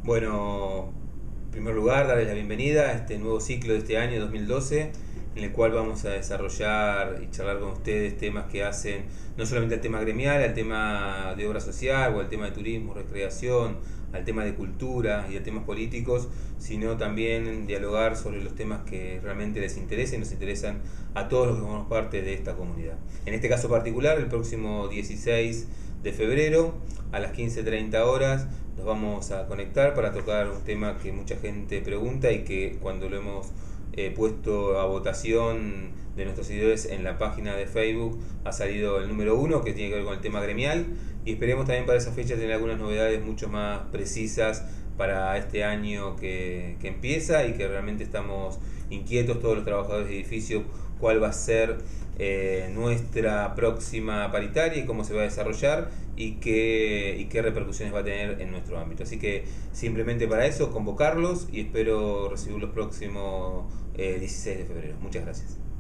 Bueno, en primer lugar, darles la bienvenida a este nuevo ciclo de este año 2012, en el cual vamos a desarrollar y charlar con ustedes temas que hacen no solamente al tema gremial, al tema de obra social o al tema de turismo, recreación, al tema de cultura y a temas políticos, sino también dialogar sobre los temas que realmente les interesan y nos interesan a todos los que formamos parte de esta comunidad. En este caso particular, el próximo 16 de febrero a las 15:30 horas nos vamos a conectar para tocar un tema que mucha gente pregunta y que cuando lo hemos puesto a votación de nuestros seguidores en la página de Facebook ha salido el número uno, que tiene que ver con el tema gremial, y esperemos también para esa fecha tener algunas novedades mucho más precisas para este año que empieza, y que realmente estamos inquietos todos los trabajadores de edificio cuál va a ser nuestra próxima paritaria y cómo se va a desarrollar y qué repercusiones va a tener en nuestro ámbito. Así que simplemente para eso convocarlos y espero recibir los próximos 16 de febrero. Muchas gracias.